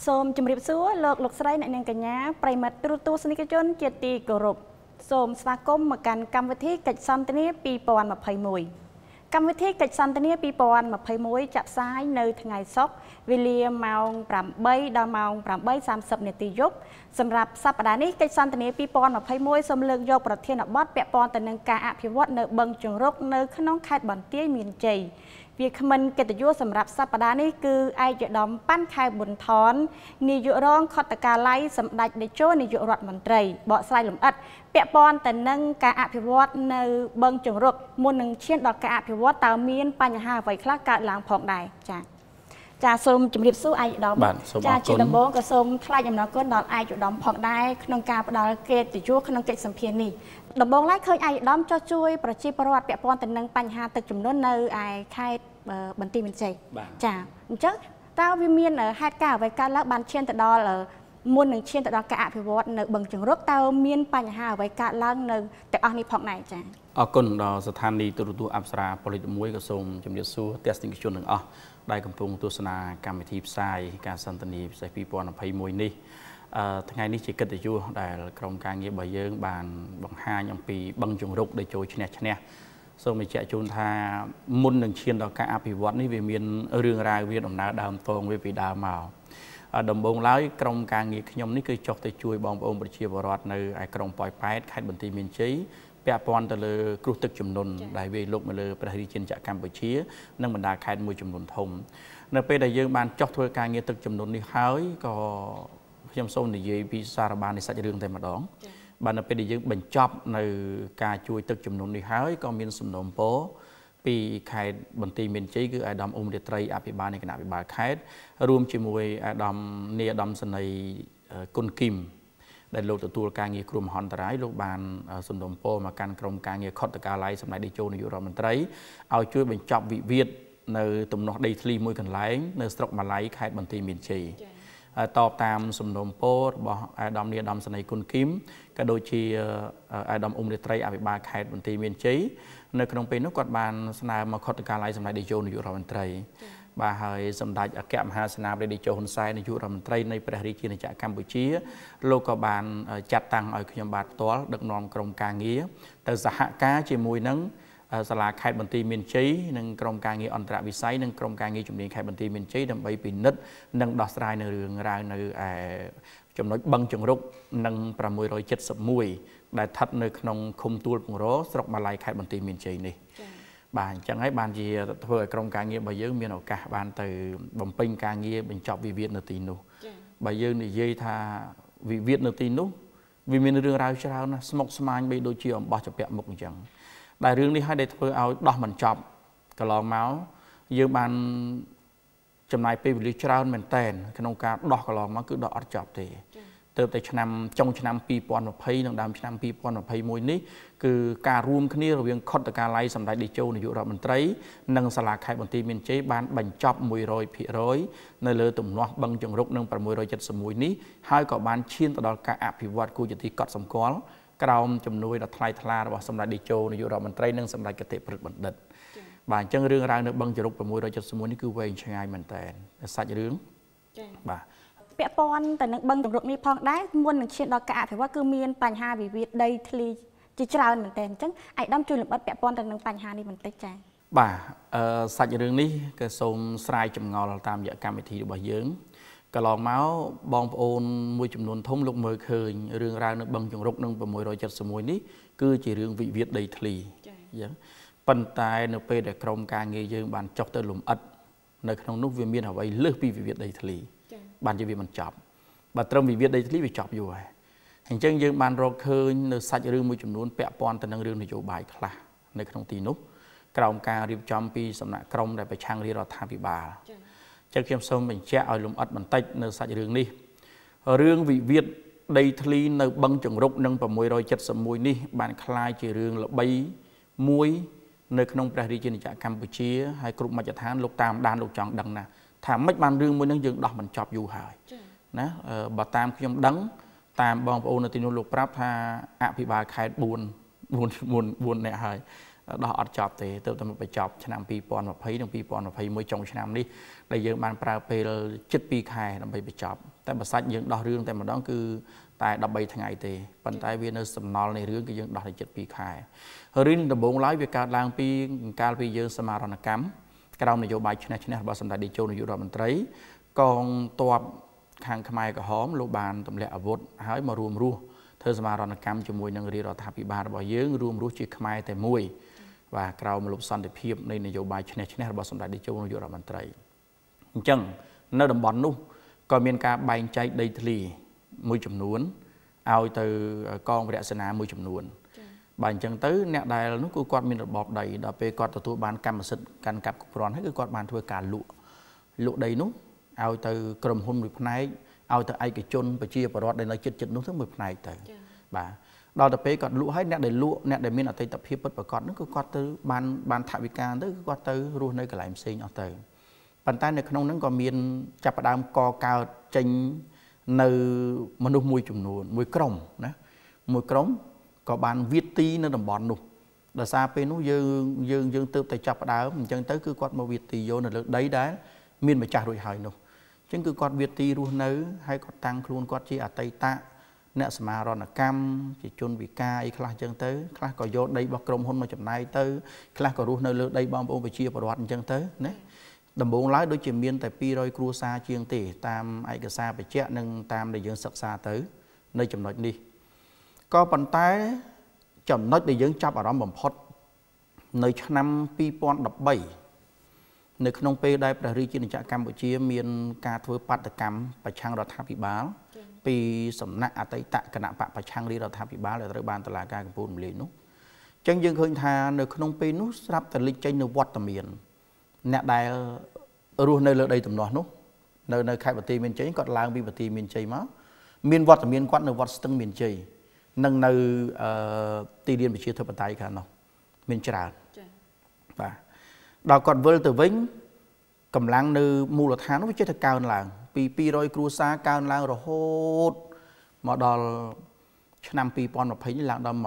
សូមជម្រាបសួរលោកស្រីអ្នកនាងកញ្ញាប្រិមត្តទូរទស្សនិកជនជាទីគោរពសូមស្វាគមន៍មកកាន់កម្មវិធីកិច្ចសន្ទនា 2021 កម្មវិធីកិច្ចសន្ទនា 2021 ចាក់ផ្សាយនៅថ្ងៃសុក្រវេលាម៉ោង 8 ដល់ម៉ោង 8:30 នាទីយប់សម្រាប់សប្តាហ៍នេះកិច្ចសន្ទនា 2021 សូមលើកយកប្រធានបទពាក់ព័ន្ធទៅនឹងការអភិវឌ្ឍនៅបឹងជង្រុកនៅក្នុងខេត្តបន្ទាយមានជ័យវាគ្មិនកិត្តិយសសម្រាប់សប្តាហ៍នេះគឺឯកឧត្តមប៉ាន់ខែប៊ុនថននាយករងខុទ្ទកាល័យសម្ដេចតេជោនាយករដ្ឋមន្ត្រីបកស្រាយលម្អិតពាក់ព័ន្ធទៅនឹងការអភិវឌ្ឍនៅបឹងជង្រុកមុននឹងឈានដល់ការអភិវឌ្ឍតើមានបញ្ហាអ្វីខ្លះកើតឡើងផងដែរចាសូមជម្រាបសួរឯកឧត្តមចាជាដំបូងក៏សូមថ្លែងអំណរគុណដល់ឯកឧត្តមផងដែរក្នុងការផ្ដល់កិត្តិយសក្នុងកិច្ចសម្ភាសន៍នេះដំបូងឡើយឃើញឯកឧត្តមចោះជួយប្រជាពលរដ្ឋពាក់ព័ន្ធទៅនឹងបញ្ហាទឹកជំនន់នៅឯខេត្តបន្ទាយមានជ័យចាអញ្ចឹងតើវាមានហេតុការណ៍អ្វីកើតឡើងបានឈានទៅដល់មុននឹងឈានទៅដល់ការអភិវឌ្ឍនៅបឹងជង្រុកតើមានបញ្ហាអ្វីកើតឡើងនៅទាំងអស់នេះផងដែរចាអរគុណដល់ស្ថានីយ៍ទូរទស្សន៍អប្សរាប៉ូលីស1ក៏សូមជម្រាបសួរទស្សនិកជនទាំងអស់ដែលកំពុងទស្សនាកម្មវិធីផ្សាយការសន្ទនាពិសេស2021នេះថ្ងៃនេះជាកិត្តិយសដែលក្រុមការងាររបស់យើងបានបង្ហាញអំពីបឹងជង្រុកដែលចូលឈ្នះសូមបញ្ជាក់ជូនថាមុននឹងឈានដល់ការអភិវឌ្ឍនេះវាមានរឿងរ៉ាវវាដំណើរដើមតងវាពីដើមមកដំបូងឡើយក្រុមការងារខ្ញុំនេះគឺចុះទៅជួយបងប្អូនប្រជាពលរដ្ឋនៅឯក្រុងប៉ោយប៉ែតខេត្តបន្ទាយមានជ័យពាក់ព័ន្ធទៅលើគ្រោះទឹកជំនន់ដែលវាលុកមកលើព្រះរាជាណាចក្រកម្ពុជានិងបណ្ដាខេត្តមួយចំនួនធំនៅពេលដែលយើងបានចុះធ្វើការងារទឹកជំនន់នេះហើយក៏ខ្ញុំសូមនិយាយពីសារបាននៃសាច់រឿងតែម្ដងបាននៅពេលដែលយើងបញ្ចប់នៅការជួយទឹកជំនន់នេះហើយក៏មានសំណូមពរពីខេត្តបន្ទាយមានជ័យគឺអាដាមអ៊ុំរាត្រីអភិបាលនៃគណៈអភិបាលខេត្តរួមជាមួយអាដាមនាយអាដាមសនីគុណគឹមដែលលោកទទួលការងារគ្រោះមហន្តរាយលោកបានសំណូមពរមកកាន់ក្រុមការងារខុទ្ទកាល័យសម្ដេចតេជោនាយករដ្ឋមន្ត្រីឲ្យជួយបញ្ចប់វិវាទនៅទំនាស់ដីធ្លីមួយកន្លែងនៅស្រុកម៉ាឡៃខេត្តបន្ទាយមានជ័យតបតាមសំណូមពររបស់អាដាមនាយអាដាមសនីគុណគឹមក៏ដូចជាអាដាមអ៊ុំរាត្រីអភិបាលខេត្តបន្ទាយមានជ័យនៅក្នុងពេលនោះគាត់បានស្នើមកខុទ្ទកាល័យសម្ដេចតេជោនាយករដ្ឋមន្ត្រីបាទហើយសម្ដេចអគ្គមហាសេនាបតីតេជោហ៊ុនសែននាយករដ្ឋមន្ត្រីនៃព្រះរាជាណាចក្រកម្ពុជាលោកក៏បានចាត់តាំងឲ្យខ្ញុំបាទផ្ទាល់ដឹកនាំក្រុមការងារទៅសហការជាមួយនឹងសាលាខេត្តបន្ទាយមានជ័យនិងក្រុមការងារអន្តរវិស័យនិងក្រុមការងារជំនាញខេត្តបន្ទាយមានជ័យដើម្បីពិនិត្យនិងដោះស្រាយនៅរឿងរ៉ាវនៅចំណុចបឹងជង្រុកនិង671ដែលស្ថិតនៅក្នុងឃុំទួលពងរស្រុកម៉ាឡៃខេត្តបន្ទាយមានជ័យនេះបាទអញ្ចឹងហើយបានជាធ្វើឲ្យក្រុមការងាររបស់យើងមានឱកាសបានទៅបំពេញការងារបញ្ចប់វិវាទនៅទីនោះបើយើងនិយាយថាវិវាទនៅទីនោះវាមានរឿងរ៉ាវច្រើនណាស់ស្មុគស្មាញបីដូចជាអំបោះចាពាក់មុខអញ្ចឹងដែលរឿងនេះហើយដែលធ្វើឲ្យដោះមិនចប់កន្លងមកយើងបានចំណាយពេលវេលាច្រើនមែនតែនក្នុងការដោះកន្លងមកគឺដោះអត់ចប់ទេទើបតែចុងឆ្នាំ2020និងដើមឆ្នាំ2021នេះគឺការរួមគ្នារវាងខុទ្ទកាល័យសម្ដេចតេជោនាយករដ្ឋមន្ត្រីនិងសាលាខេត្តបន្ទាយមានជ័យបានបញ្ចប់ 100% នៅលើទំនាស់បឹងជង្រុកនឹង671នេះហើយក៏បានឈានទៅដល់ការអភិវឌ្ឍគួរជាទីកត់សម្គាល់ក្រោមជំនួយដ៏ថ្លៃថ្លារបស់សម្ដេចតេជោនាយករដ្ឋមន្ត្រីនិងសម្ដេចគតិព្រឹទ្ធបណ្ឌិតបាទអញ្ចឹងរឿងរ៉ាវនៅបឹងជង្រុក671នេះគឺវែងឆ្ងាយមែនតើសាច់រឿងបាទពាក់ព័ន្ធទៅនឹងបឹងជង្រុកនេះផងដែរមុននឹងឈានដល់ការអភិវឌ្ឍគឺមានបញ្ហាវិវាទដីធ្លីជាច្រើនមែនតើអញ្ចឹងឯកឧត្តមជួយលម្អិតពាក់ព័ន្ធទៅនឹងបញ្ហានេះបន្តិចចា៎បាទសាច់រឿងនេះក៏សូមស្រាយចម្ងល់តាមរយៈកម្មវិធីរបស់យើងកន្លងមកបងប្អូនមួយចំនួនធំលោកមើលឃើញរឿងរ៉ាវនៅបឹងជង្រុកនឹង671នេះគឺជារឿងវិវាទដីធ្លីអញ្ចឹងប៉ុន្តែនៅពេលដែលក្រុមការងារយើងបានចុះទៅលម្អិតនៅក្នុងនោះវាមានអ្វីលើសពីវិវាទដីធ្លីបានជាវាមិនចប់បើត្រឹមវិវាទដីធ្លីវាចប់យូរហើយអញ្ចឹងយើងបានរកឃើញនៅសាច់រឿងមួយចំនួនពាក់ព័ន្ធទៅនឹងរឿងនយោបាយខ្លះនៅក្នុងទីនោះក្រោមការរៀបចំពីសំណាក់ក្រុមដែលប្រឆាំងរាជរដ្ឋាភិបាលចឹងខ្ញុំសូមបញ្ជាក់ឲ្យលម្អិតបន្តិចនៅសាច់រឿងនេះរឿងវិវាទដីធ្លីនៅបឹងជង្រុកនឹង671នេះបានคล้ายជារឿងល្បីមួយនៅក្នុងព្រះរាជាណាចក្រកម្ពុជាហើយគ្រប់មជ្ឈដ្ឋានលោកតាមដានលោកចង់ដឹងណាថាមិនបានរឿងមួយនឹងយើងដោះមិនចប់យូរហើយណាបើតាមខ្ញុំដឹងតាមបងប្អូននៅទីនោះលោកប្រាប់ថាអភិបាលខេត្ត4នាក់ហើយដោះអត់ចប់ទេទើបតែមកបញ្ចប់ឆ្នាំ2020និង2021ចុងឆ្នាំនេះដែលយើងបានប្រើពេលជិត2ខែដើម្បីបញ្ចប់តែបើសាច់យើងដោះរឿងតែម្ដងគឺតែ13ថ្ងៃទេប៉ុន្តែវានៅសំណល់នៃរឿងគឺយើងដោះទៅ7 ខែរឿងដំបូងឡើយវាកើតឡើងពីកាលពីយើងសមារណកម្មក្រោមនយោបាយឈ្នះរបស់សម្ដេចតេជោនាយករដ្ឋមន្ត្រីកងទ័ពខាងខ្មែរក្រហមលោកបានទម្លាក់អាវុធហើយមករួមរស់ធ្វើសមារណកម្មជាមួយនឹងរាជរដ្ឋាភិបាលរបស់យើងរួមរស់ជាខ្មែរតែមួយបាទក្រោមលុបសន្តិភាពនៃនយោបាយឈ្នះរបស់សម្ដេចតេជោនាយករដ្ឋមន្ត្រីអញ្ចឹងនៅតំបន់នោះក៏មានការបែងចែកដីធ្លីមួយចំនួនឲ្យទៅកងវរៈសេនាមួយចំនួនបាទអញ្ចឹងទៅអ្នកដែលនោះគឺគាត់មានរបបដីដល់ពេលគាត់ទទួលបានកម្មសិទ្ធិកាន់កាប់គ្រប់គ្រាន់ហើយគឺគាត់បានធ្វើការលក់ដីនោះឲ្យទៅក្រុមហ៊ុនមួយផ្នែកឲ្យទៅឯកជនប្រជាពលរដ្ឋដែលនៅជិតនោះទៅមួយផ្នែកទៅបាទដល់ទៅពេលគាត់លក់ហើយអ្នកដែលលក់អ្នកដែលមានអតីតភាពពិតប្រាកដនោះគឺគាត់ទៅបានថវិកាទៅគឺគាត់ទៅរស់នៅកន្លែងផ្សេងអស់ទៅប៉ុន្តែនៅក្នុងហ្នឹងក៏មានចាប់ផ្ដើមកកើតចេញនៅមនុស្សមួយចំនួនមួយក្រុមណាមួយក្រុមក៏បានវាយទីនៅតំបន់នោះដោយសារពេលនោះយើងទៅតែចាប់ផ្ដើមអញ្ចឹងទៅគឺគាត់មកវាយទីយកនៅលើដីដែលមានម្ចាស់រួចហើយនោះអញ្ចឹងគឺគាត់វាយទីរស់នៅហើយគាត់តាំងខ្លួនគាត់ជាអតីតអ្នកសមារណកម្មជាជនវិការអីខ្លះអញ្ចឹងទៅខ្លះក៏យកដីរបស់ក្រុមហ៊ុនមកចំណាយទៅខ្លះក៏រស់នៅលើដីបងប្អូនប្រជាពលរដ្ឋអញ្ចឹងទៅណាដំបូងឡើយដូចជាមានតែ200គ្រួសារជាងទេតាមឯកសារបញ្ជាក់និងតាមដែលយើងសិក្សាទៅនៅចំណុចនេះក៏ប៉ុន្តែចំណុចដែលយើងចាប់អារម្មណ៍បំផុតនៅឆ្នាំ2013នៅក្នុងពេលដែលព្រះរាជាណាចក្រកម្ពុជាមានការធ្វើបាតកម្មប្រឆាំងរដ្ឋាភិបាលពីសំណាក់អតីតគណៈបកប្រឆាំងរាជរដ្ឋាភិបាលដែលត្រូវបានតុលាការកំពូលរំលាយនោះអញ្ចឹងយើងឃើញថានៅក្នុងពេលនោះស្រាប់តែលេចចេញនៅវត្តមានអ្នកដែលរស់នៅលើដីទំនាស់នោះនៅខេត្តបន្ទាយមានជ័យគាត់ឡើងពីបន្ទាយមានជ័យមកមានវត្តមានគាត់នៅវត្តស្ទឹងមានជ័យនិងនៅទីលានប្រជាធិបតេយ្យខាងនោះមានច្រើនបាទដល់គាត់វិលទៅវិញកម្លាំងនៅមូលដ្ឋាននោះវាចេះតែកើនឡើងពី200គ្រួសារកើនឡើងរហូតមកដល់ឆ្នាំ2020នេះឡើងដល់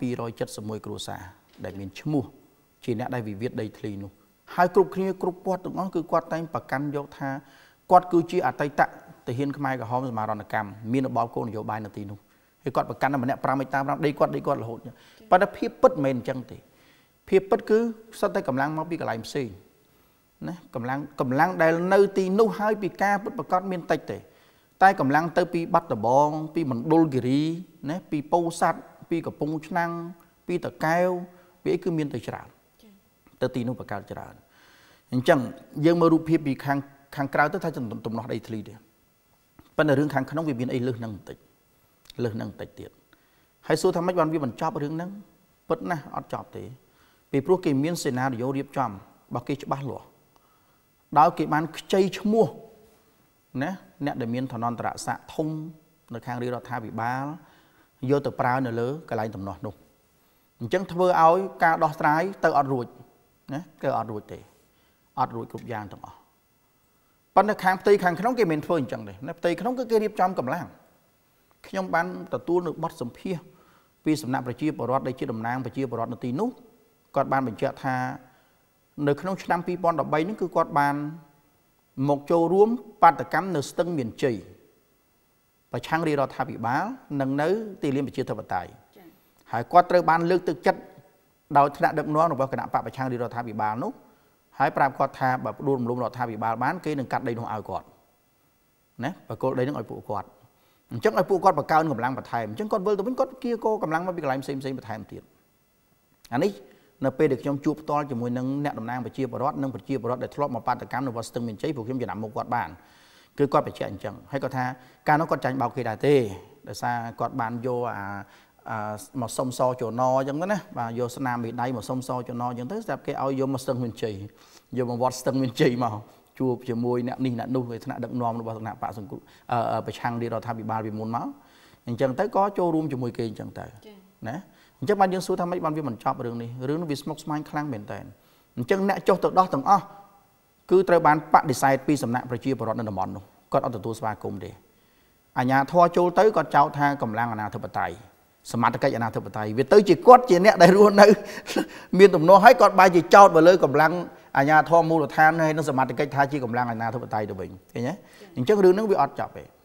1271គ្រួសារដែលមានឈ្មោះជាអ្នកដែលវិវាទដីធ្លីនោះហើយគ្រប់គ្នាគ្រប់គាត់ទាំងអស់គឺគាត់តែងប្រកាន់យកថាគាត់គឺជាអតីតទាហានខ្មែរក្រហមសមារណកម្មមានរបបគោលនយោបាយនៅទីនោះហើយគាត់ប្រកាន់តែម្នាក់5 តាម5ដីគាត់រហូតប៉ុន្តែភាពពិតមិនមែនអញ្ចឹងទេភាពពិតគឺសុទ្ធតែកម្លាំងមកពីកន្លែងផ្សេងណាកម្លាំងដែលនៅទីនោះហើយពីការពិតប្រាកដមានតិចទេតែកម្លាំងទៅពីបាត់ដំបងពីមណ្ឌលគិរីណាពីពោធិ៍សាត់ពីកំពង់ឆ្នាំងពីតាកែវពីអីគឺមានទៅច្រើនទៅទីនោះបកើតច្រើនអញ្ចឹងយើងមើលរូបភាពពីខាងក្រៅទៅថាទំនាស់ដីធ្លីទេប៉ុន្តែរឿងខាងក្នុងវាមានអីលើសនឹងបន្តិចទៀតហើយសួរថាម៉េចបានវាបញ្ចប់រឿងហ្នឹងពិតណាស់អត់ចប់ទេពីព្រោះគេមានសេណារីយ៉ូរៀបចំរបស់គេច្បាស់លាស់ដោយគេបានខ្ចីឈ្មោះណាអ្នកដែលមានឋានន្តរស័ក្តិធំនៅខាងរាជរដ្ឋាភិបាលយកទៅប្រើនៅលើកន្លែងទំនាស់នោះអញ្ចឹងធ្វើឲ្យការដោះស្រាយទៅអត់រួចណាគឺអត់រួចទេអត់រួចគ្រប់យ៉ាងទាំងអស់ប៉ុន្តែខាងផ្ទៃខាងក្នុងគេមិនធ្វើអញ្ចឹងទេណាផ្ទៃក្នុងគឺគេរៀបចំកម្លាំងខ្ញុំបានទទួលនៅបទសម្ភាសន៍ពីសំណាក់ប្រជាពលរដ្ឋដែលជាតំណាងប្រជាពលរដ្ឋនៅទីនោះគាត់បានបញ្ជាក់ថានៅក្នុងឆ្នាំ2013នេះគឺគាត់បានមកចូលរួមបាតកម្មនៅស្ទឹងមានជ័យប្រឆាំងរាជរដ្ឋាភិបាលនិងនៅទីលានប្រជាធិបតេយ្យហើយគាត់ត្រូវបានលើកទឹកចិត្តដោយថ្នាក់ដឹកនាំរបស់គណៈបកប្រឆាំងរាជរដ្ឋាភិបាលនោះហើយប្រាប់គាត់ថាបើផ្ដួលរំលំរដ្ឋាភិបាលបានគេនឹងកាត់ដីនោះឲ្យគាត់ណាបកគោលដីនោះឲ្យពួកគាត់អញ្ចឹងឲ្យពួកគាត់បង្កើនកម្លាំងបន្ថែមអញ្ចឹងគាត់វិលទៅវិញគាត់គៀកោកម្លាំងមកពីកន្លែងផ្សេងបន្ថែមទៀតអានេះនៅពេលដែលខ្ញុំជួបផ្ទាល់ជាមួយនឹងអ្នកតំណាងប្រជាពលរដ្ឋនិងប្រជាពលរដ្ឋដែលធ្លាប់មកបាតកម្មនៅវត្តស្ទឹងមានជ័យពួកខ្ញុំចំណាំមុខគាត់បានគឺគាត់បញ្ជាក់អញ្ចឹងហើយគាត់ថាការនោះគាត់ចាញ់បោកគេដែរទេដោយសារគាត់បានយកមកសុំសចនអញ្ចឹងណាបាទយកស្នាមមេដៃមកសុំសចនអញ្ចឹងទៅស្រាប់គេឲ្យយកមកស្ទឹងមានជ័យយកមកវត្តស្ទឹងមានជ័យមកជួបជាមួយអ្នកនេះអ្នកនោះថ្នាក់ដឹកនាំរបស់គណៈបកសង្គ្រោះប្រឆាំងរាជរដ្ឋាភិបាលពីមុនមកអញ្ចឹងទៅក៏ចូលរួមជាមួយគេអញ្ចឹងទៅណាអញ្ចឹងបានយើងសួរថាម៉េចបានវាមិនចប់រឿងនេះវាស្មុគស្មាញខ្លាំងមែនតើអញ្ចឹងអ្នកចុះទៅដោះទាំងអស់គឺត្រូវបានបដិសេធពីសំណាក់ប្រជាពលរដ្ឋនៅតំបន់នោះគាត់អត់ទទួលស្វាគមន៍ទេអាជ្ញាធរចូលទៅគាត់ចោទថាកម្លាំងអាណាធិបតេយ្យសមត្ថកិច្ចអាណាធិបតេយ្យវាទៅជាគាត់ជាអ្នកដែលរស់នៅមានទំនាស់ហើយគាត់បែរជាចោទទៅលើកម្លាំងអាជ្ញាធរមូលដ្ឋានហើយនឹងសមត្ថកិច្ចថាជាកម្លាំងអាណាធិបតេយ្យទៅវិញឃើញទេអញ្ចឹងរឿងហ្នឹងវាអត់ចប់ទេ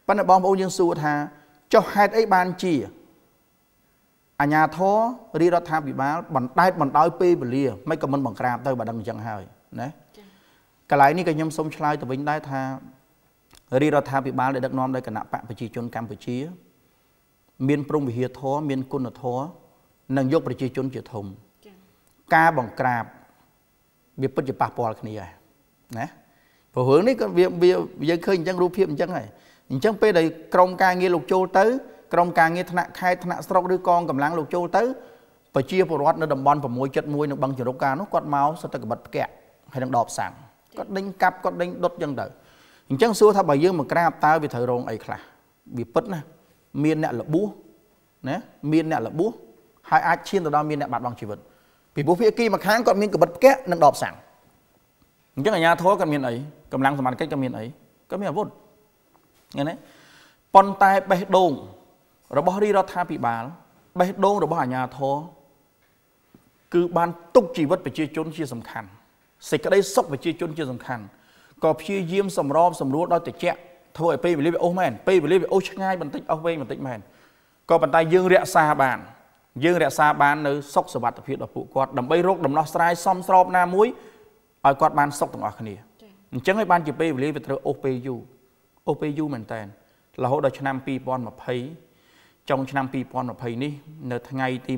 ប៉ុន្តែបងប្អូនយើងសួរថាចុះហេតុអីបានជាអាញាធររាជរដ្ឋាភិបាលបណ្តែតបណ្ដោយពេលវេលាមិនក៏មិនបង្ក្រាបទៅបើដឹងអញ្ចឹងហើយណាកន្លែងនេះក៏ខ្ញុំសូមឆ្លើយទៅវិញដែរថារាជរដ្ឋាភិបាលដែលដឹកនាំដោយគណៈបកប្រជាជនកម្ពុជាមានព្រហ្មវិហារធម៌មានគុណធម៌និងយកប្រជាជនជាធំការបង្ក្រាបវាពិតជាប៉ះពាល់គ្នាហើយណាព្រោះរឿងនេះក៏វាយើងឃើញអញ្ចឹងរូបភាពអញ្ចឹងហើយអញ្ចឹងពេលដែលក្រមការងារលោកចូលទៅក្រមការងារថ្នាក់ខេត្តថ្នាក់ស្រុកឬកងកម្លាំងលោកចូលទៅប្រជាពលរដ្ឋនៅតំបន់671នៅបឹងចរុកកានោះគាត់មកសិតតែកបិតផ្គាក់ហើយនឹងដបសាំងគាត់ដេញកាប់គាត់ដេញដុតអញ្ចឹងទៅអញ្ចឹងសួរថាបើយើងមកក្រាបតើវាត្រូវរងអីខ្លះវាពិតណាមានអ្នកលបួសណាមានអ្នកលបួសហើយអាចឈានទៅដល់មានអ្នកបាត់បង់ជីវិតពីព្រោះភាគីម្ខាងគាត់មានកបិតផ្គាក់និងដបសាំងអញ្ចឹងអាជ្ញាធរគាត់មានអីកម្លាំងសមត្ថកិច្ចគាត់មានអីគាត់មានអាវុធឃើញទេប៉ុន្តែបេះដូងរបស់រាជរដ្ឋាភិបាលបេះដូងរបស់អាជ្ញាធរគឺបានទុកជីវិតប្រជាជនជាសំខាន់សេចក្តីសុខប្រជាជនជាសំខាន់ក៏ព្យាយាមសម្របសម្រួលដោយតិចធ្វើឲ្យពេលវេលាវាអូសមែនពេលវេលាវាអូសឆ្ងាយបន្តិចអស់វែងបន្តិចមែនក៏ប៉ុន្តែយើងរក្សាបាននៅសុខសុវត្ថិភាពរបស់ពួកគាត់ដើម្បីរកដំណោះស្រាយសមស្របណាមួយឲ្យគាត់បានសុខទាំងអស់គ្នាអញ្ចឹងហើយបានជាពេលវេលាវាត្រូវអូសពេលយូរមែនតើរហូតដល់ឆ្នាំ2020ចុងឆ្នាំ2020នេះនៅថ្ងៃទី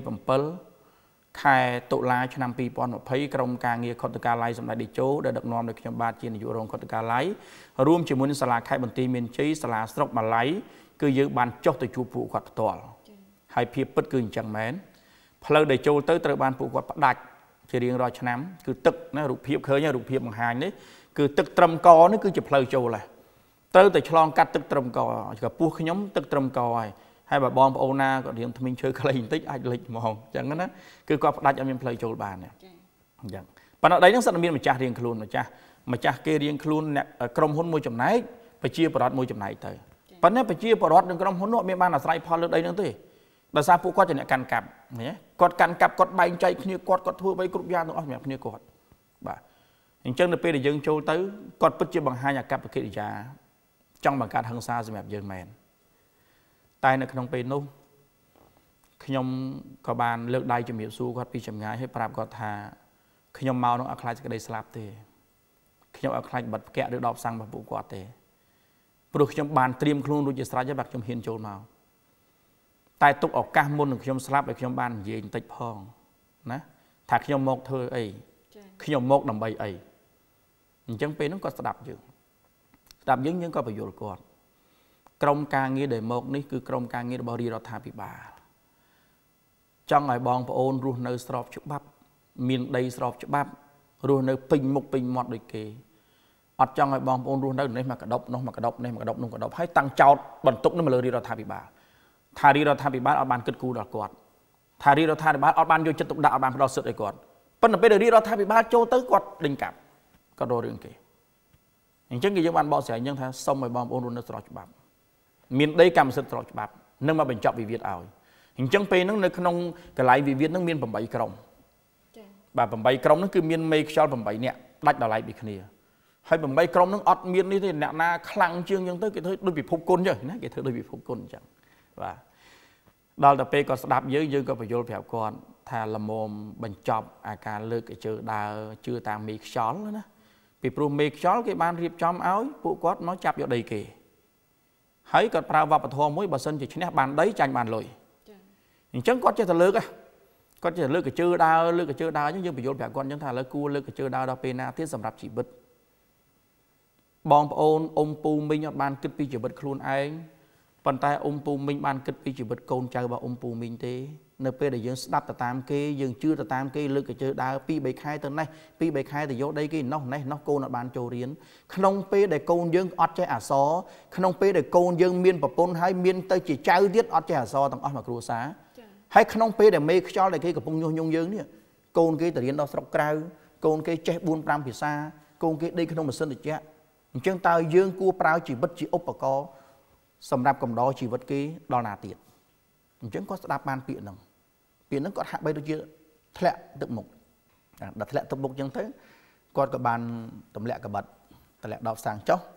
27ខែតុលាឆ្នាំ2020ក្រុមការងារខុទ្ទកាល័យសម្ដេចតេជោដែលដឹកនាំដោយខ្ញុំបាទជានាយករងខុទ្ទកាល័យរួមជាមួយនឹងសាលាខេត្តបន្ទាយមានជ័យសាលាស្រុកម៉ាឡៃគឺយើងបានចុះទៅជួបពួកគាត់ផ្ទាល់ហើយភាពពិតគឺអញ្ចឹងមែនផ្លូវដែលចូលទៅត្រូវបានពួកគាត់ផ្ដាច់ជារៀងរាល់ឆ្នាំគឺទឹកណារូបភាពឃើញរូបភាពបង្ហាញនេះគឺទឹកត្រឹមកនេះគឺជាផ្លូវចូលហើយត្រូវតែឆ្លងកាត់ទឹកត្រឹមកក៏ពោះខ្ញុំទឹកត្រឹមកហើយបើបងប្អូនណាក៏រៀងថ្មីឈើខ្លីបន្តិចអាចលិចហ្មងអញ្ចឹងណាគឺគាត់ផ្ដាច់ឲ្យមានផ្លូវចូលបានអញ្ចឹងប៉ុន្តែដីហ្នឹងសិតតែមានម្ចាស់រៀងខ្លួនម្ចាស់គេរៀងខ្លួនអ្នកក្រុមហ៊ុនមួយចំណែកប្រជាពលរដ្ឋមួយចំណែកទៅប៉ុន្តែប្រជាពលរដ្ឋនិងក្រុមហ៊ុននោះអត់មានបានអាស្រ័យផលលើដីហ្នឹងទេដោយសារពួកគាត់ជាអ្នកកាន់កាប់គាត់កាន់កាប់គាត់បែងចែកគ្នាគាត់ធ្វើបីគ្រប់យ៉ាងទាំងអស់សម្រាប់គ្នាគាត់បាទអញ្ចឹងនៅពេលដែលយើងចូលទៅគាត់ពិតជាបង្ហាញអាកប្បកិរិយាចង់បង្កើតហិង្សាសម្រាប់យើងមែនតែនៅក្នុងពេលនោះខ្ញុំក៏បានលើកដៃជំរាបសួរគាត់ពីចម្ងាយហើយប្រាប់គាត់ថាខ្ញុំមកនឹងអត់ខ្លាចសេចក្តីស្លាប់ទេខ្ញុំអត់ខ្លាចបិទផ្គាក់ឬដបសាំងរបស់ពួកគាត់ទេព្រោះខ្ញុំបានត្រៀមខ្លួនរួចជាស្រេចហើយបាទខ្ញុំហ៊ានចូលមកតែទុកឱកាសមុននឹងខ្ញុំស្លាប់ឲ្យខ្ញុំបាននិយាយបន្តិចផងណាថាខ្ញុំមកធ្វើអីខ្ញុំមកដើម្បីអីអញ្ចឹងពេលហ្នឹងគាត់ស្ដាប់យើងយើងក៏បញ្យល់គាត់ក្រុមការងារដែលមកនេះគឺក្រុមការងាររបស់រាជរដ្ឋាភិបាលចង់ឲ្យបងប្អូនរស់នៅស្របច្បាប់មានដីស្របច្បាប់រស់នៅពេញមុខពេញមាត់ដូចគេអត់ចង់ឲ្យបងប្អូនរស់នៅនេះមកកដប់នោះមកកដប់នេះមកកដប់នោះកដប់ហើយតាំងចោតបន្ទុកនេះមកលើរាជរដ្ឋាភិបាលថារាជរដ្ឋាភិបាលអត់បានគិតគូរដល់គាត់ថារាជរដ្ឋាភិបាលអត់បានយកចិត្តទុកដាក់អត់បានផ្ដល់សិទ្ធិឲ្យគាត់ប៉ុន្តែពេលដែលរាជរដ្ឋាភិបាលចូលទៅគាត់ដេញកាប់គាត់រករឿងគេអញ្ចឹងគឺយើងបានបកស្រាយអញ្ចឹងថាសូមឲ្យបងប្អូនរស់នៅស្របច្បាប់មានដីកម្មសិទ្ធិស្របច្បាប់នឹងមកបញ្ចប់វិវាទឲ្យអញ្ចឹងពេលហ្នឹងនៅក្នុងកន្លែងវិវាទហ្នឹងមាន8ក្រុមបាទ8ក្រុមហ្នឹងគឺមានមេខ្យល់8នាក់ដាច់ដល់ឡែកពីគ្នាហើយ8ក្រុមហ្នឹងអត់មាននេះទេអ្នកណាខ្លាំងជាងអញ្ចឹងទៅគេធ្វើដូចពិភពគុណអញ្ចឹងណាគេធ្វើដូចពិភពគុណអញ្ចឹងបាទដល់ទៅពេលគាត់ស្ដាប់យើងក៏បញ្យល់ប្រាប់គាត់ថាលមមបញ្ចប់អាការលើកកជើដើរជឿតាមមេខ្យល់ណាពីព្រោះមេខ្យល់គេបានរៀបចំឲ្យពួកគាត់មកចាប់យកដីគេហើយគាត់ប្រើវប្បធម៌មួយបើសិនជាឈ្នះបានដីចាញ់បានលុយអញ្ចឹងគាត់ចេះតែលើកគាត់ចេះលើកកជើដើរអញ្ចឹងយើងបញ្យល់ប្រាប់គាត់អញ្ចឹងថាឥឡូវគួរលើកកជើដើរដល់ពេលណាទៀតសម្រាប់ជីវិតបងប្អូនអ៊ំពូមីងអត់បានគិតពីជីវិតខ្លួនឯងប៉ុន្តែអ៊ំពូមីងបានគិតពីជីវិតកូនចៅរបស់អ៊ំពូមីងទេនៅពេលដែលយើងស្ដាប់ទៅតាមគេយើងជឿទៅតាមគេលើកកជើដើរ2 3ខែទៅនេះ2 3ខែទៅយកដីគេនោះកូនអត់បានចូលរៀនក្នុងពេលដែលកូនយើងអត់ចេះអក្សរក្នុងពេលដែលកូនយើងមានប្រពន្ធហើយមានទៅជាចៅទៀតអត់ចេះអក្សរទាំងអស់មកគ្រួសារហើយក្នុងពេលដែលមេខ្យល់ដែលគេកំពុងញុះញង់យើងនេះកូនគេទៅរៀនដល់ស្រុកក្រៅកូនគេចេះ 4-5 ភាសាកូនគេដេកក្នុងម៉ាស៊ីនត្រជាក់អញ្ចឹងតើយើងគួរប្រើជីវិតជាឧបករណ៍សម្រាប់កំដរជីវិតគេដល់ណាទៀតអញ្ចឹងគាត់ស្ដាប់បានពាក្យហ្នឹងគាត់ហាក់បីដូចជាធ្លាក់ទឹកមុខដល់ធ្លាក់ទឹកមុខអញ្ចឹងទៅគាត់ក៏បានទម្លាក់កបិតទម្លាក់ដបសាំងចុះ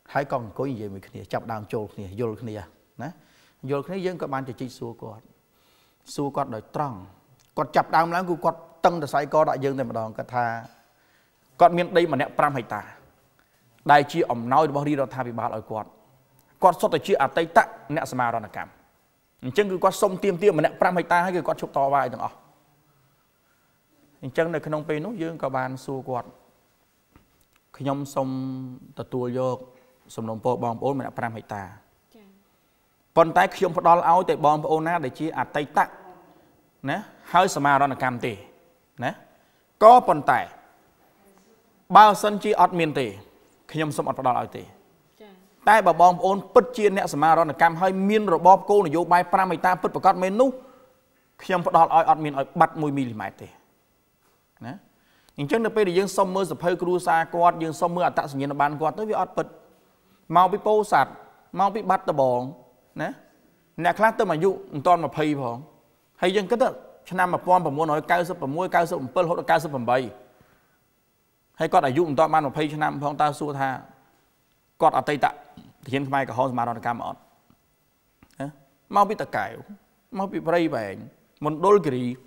hai con có gì mình kia chập đàm trộn kia vô kia nè vô kia dân các bạn chỉ chỉ xua quạt đời trăng quạt chập đàm lắm cứ quạt tăng từ sai co đại dương này mà đòn cái tha quạt miền đây mà nẹt pram hay ta đại chi ẩm nói bao đi đâu tha bị bà lại quạt xuất từ chi à tây tắc nẹt sama đó là cảm chân cứ quạt sông tiêm mà nẹt pram hay ta hay cứ quạt chụp to vai từng ọ chân này khi nông pe nút dương các bạn xua quạt khi nhom sông tờ tua vô sông đồng po bom ôn mà nẹt pram hay ta còn tại khi ông đó áo tại bom ôn na để chi à tây tắc nè hơi sama đó là cảm tỉ nè có còn tại bao sân chi ọt miền tỉ khi nhom sông ọt đó lại tỉ tại bà bom ôn bứt chiên nè sama đó là cảm hơi miên rồi bom cô này vô bay pram hay ta bứt bạc cát menu khi nhom đó lại ọt miền ở bắt 1 mm tỉ nè những chân là bây giờ dương sông mưa sập hơi cua xa quạt dương sông mưa tạo sự nhiên là ban quạt tới với ọt bứt mau bị po sạt mau bị bắt tờ bòn nè nè khác tới mà dụ toàn mà phây phong hay dân cái đó cho nam mà pom mà mua nói cao số mà mua cao số một phân hốt cao số phẩm 7 hay con đại dụ toàn ban mà phây cho nam phong ta xua tha con ở tây tạ thì hiện mai cả họ mà đòn cam ọt mau bị tật cải mau bị phây về một đôi kỳ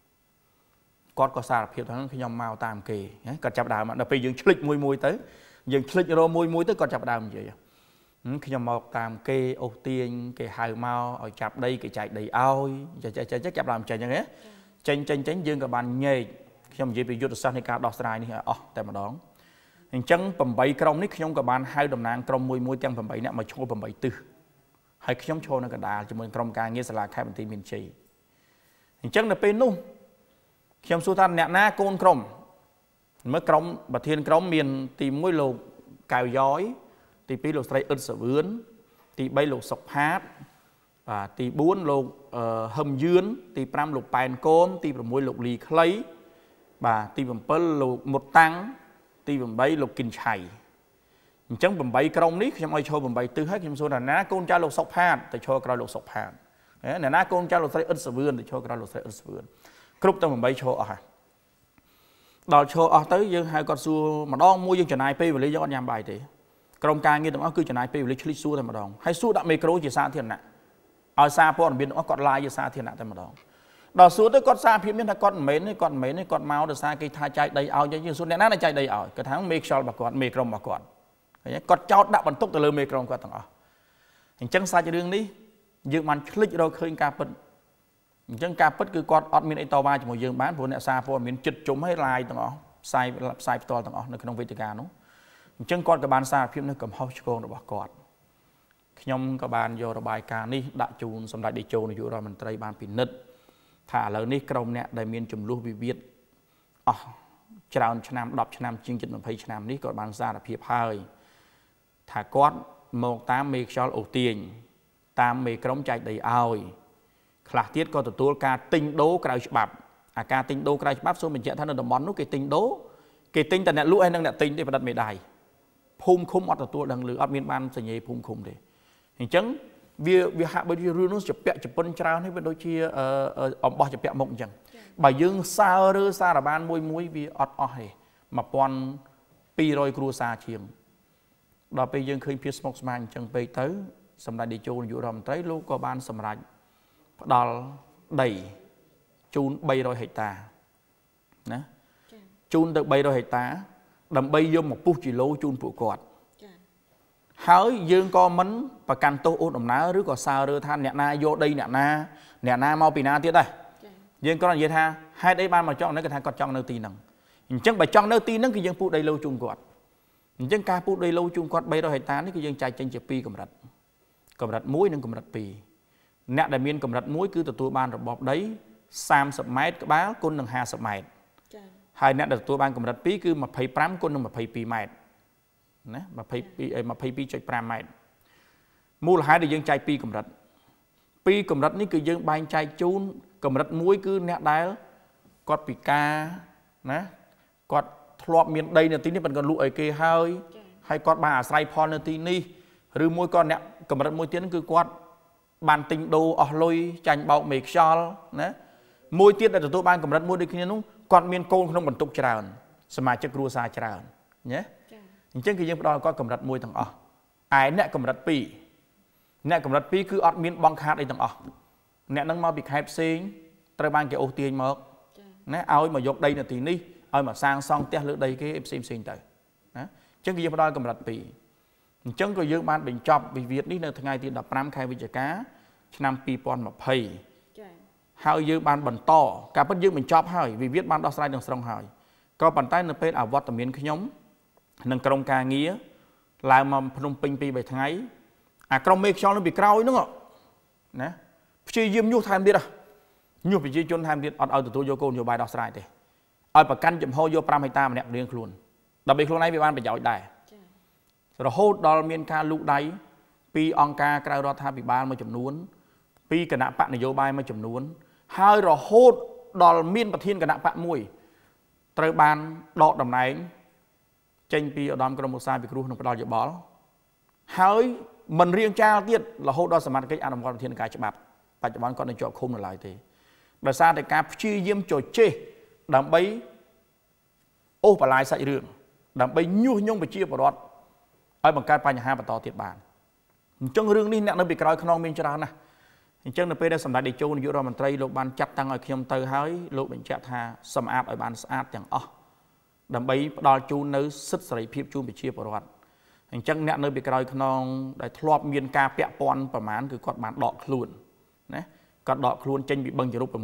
con có xa phiền thằng khi nhom mau tam kỳ còn chập đào mà đợt bây giờ click mùi tới giờ click rồi mùi tới còn chập đào gì vậy khi nhom mau tam kê ô tiên kê hai mau ở chập đây kê chạy đầy ao chắc chập làm chạy như thế tranh dương các bạn nhẹ khi nhom gì bị rút sang thì cả đọt sai này tại mà đón chân phẩm 7 crom ní khi nhom các bạn hai đồng nàng crom mùi tiếng phẩm 7 nè mà cho phẩm 7 tư hay khi nhom cho nó cả đà cho mình crom ca nghe là khai bản tin miền Tây chân là bên nung khi nhom số than nè na côn crom mới crom bờ thiên crom miền tìm môi lục cào giói tí 2 lục sợi ớt sờ vướn tí 3 lục sọc hát và tí 4 lục hầm dướn tí 5 lục pàn côn tí 6 lục lì khlấy và tí 7 lục một tăng tí 7 lục kinh chảy chẳng 7 crom ní trong ai cho 7 tư hết trong số là ná côn cha lục sọc hát để cho cái lục sọc hát nè ná côn cha lục sợi ớt sờ vướn để cho cái lục sợi ớt sờ vướn cướp tao 7 cho đào cho tới dương hai con xua mà đo mua dương trở này pe và lấy cho con nhám bài thế crom ca nghe đó cứ trở này pe lấy chli xua thôi mà đong hay xua đã micro chỉ xa thiên nè ở xa po biển nó còn lai chỉ xa thiên nè thôi mà đong đào xua tới con xa phía bên là con mến con mau được xa cái thai chạy đầy ao cho dương xua nè nó chạy đầy ao cái tháng micro bà con micro bà con chót đã bận túc từ lơ micro qua thằng hình chân xa cho đường đi dương màn click rồi khơi ca bận chân ca bứt cứ con ọt miền tàu ba cho một dương bán phụ nè xa po miền chật chúng hay lai thằng sai to thằng nó không về từ ca nó chân con các bạn xa phim nó cầm hot con rồi bỏ cọt nhom các bạn vô bài ca ní đã chun xong đại đi chun rồi rồi mình tây ban pin nứt thả lời ní crom nè đại miền chùm lúa bị viết chào năm đọc năm chương trình mình thấy năm ní các bạn xa là phiệp hơi thả cọt 18 mê cho ổ tiền 8 mê crom chạy đầy ao khả tiết có tụi ca tinh đố cài bắp ca tinh đố cài bắp số mình chạy thân là món nó cái tinh đố cái tinh tận nè lũ hay năng nè tinh để đặt mê đài phum khum ởตัวดังลืออัดมีนบ้านสัญญาphum khumเลยเห็นจังวิหารบริรูนู้จะเปะจะปนชราให้เป็นโดยที่บอจะเปะมงจังใบยืงซาหรือซาระบานมวยวิอดอ้อยมาปอนปีรอยครูซาเชียงเราไปยืงเคยพิสมกสมานจังไปเต้สำหรับดิจูนอยู่รำเต้ลูกก็บ้านสำหรับดอลđầyจูนใบรอยเหตานะจูนtừใบรอยเหตาđầm bay vô một phút chỉ lô chun phụ quạt, hỡi dương con mấn và can tô ôn đầm ná rứa có sao rứa than nẹt na vô đây nẹt na mau pì na tiết đây, dương con là gì tha hai đây ban mà chọn nó cái thằng con chọn nơi tì nằng, chẳng phải chọn nơi tì nằng cái dương phụ đây lâu chun quạt, chẳng ca phụ đây lâu chun quạt bay đâu hệ tán cái dương chạy chân chụp pi cầm rạch muối nâng cầm rạch pi, nẹt đại miên cầm rạch muối cứ từ ban rồi bọt đấy 30 mét cái bá côn nâng 20 mét hai nét được tôi ban cầm đặt pí cứ mà phây pram con mà phây pi mét, nè mà phây pi chơi pram mét, mua là hai để dân chạy pi cầm đặt ní cứ dân ban chạy chun cầm đặt muối cứ nét đá, quạt pi ca, nè quạt thọp miền đây là tí ní bạn còn lụi kê hơi, hay quạt bà sai pon là tí ní, rồi muối con nè cầm đặt muối tiếng cứ quạt bàn tinh đồ ở lôi chành bạo mệt xol, nè muối tiết là tôi ban cầm đặt muối đi khi nó còn miền côn không còn tục tràn,สมาชิกครัวซาtràn, nhé, những cái gì đó có cầm đặt môi thằng ai nè cầm rật pi nè cầm rật pi cứ ọt miên bong khát đây tầng ọ nè nâng mau bị khai sinh trời ban cái ô tiền mà nè ao mà dọc đây là tí ní ao mà sang xong té lưỡi đây cái xem tới chứ cái gì mà đôi cầm rật pi chân có dương ban bình chọc vì Việt ní là ngày thì đập năm khai với chả cá năm pi pon mà pay hai dương ban bẩn to cả bất dương mình chọc hỏi vì viết ban đo sai đường sông hỏi có bàn tay nó bên ở vót tầm miền cái nhóm nâng công ca nghĩa là mà phun pin pi bảy tháng ấy công mê cho nó bị cao đúng không nè chỉ dương nhu tham đi à nhu bị chỉ chôn tham đi ở từ tôi vô cô nhiều bài đo sai thế ở bậc căn chậm hô vô pram hay ta mà đẹp riêng luôn đặc biệt luôn này bị ban bị giỏi đại rồi hốt đo miền ca lục đáy pi on ca cao đo tha bị ban mà chậm nuốn pi cả nạp bạn này vô bài mà chậm nuốn hai rồi hốt đo miền bậc thiên cả nạp bạn mùi trời ban đọ đầm này tranh pi ở đom một sai bị kêu nó đo giờ bỏ hai mình riêng cha tiết là hốt đo sầm mặt cái ăn con thiên cái chậm bạc và chậm con này chọn không là lại thì đời xa thì cá chi diêm trồi chê đầm bấy ô và lại sậy đường đầm bấy nhu nhung bị chia vào đó ở bằng cái bài nhà hai và to thiệt bản trong rừng đi nè nó bị còi non miên cho nè chân là bây sầm đại địa châuอยู่rồi mình tây lục ban chặt tăng ở khi ông tây hái lục bệnh chặt hà sầm áp ở ban sát chẳng đầm bấy đo chu nữ sức sấy phim chu bị chia vào đó chân nè nó bị còi non để thọp miên ca pẹ ponประมาณ คือ គាត់ បាន ដក ខ្លួន ណា គាត់ ដក ខ្លួន ចេញ ពី បឹង ជរុក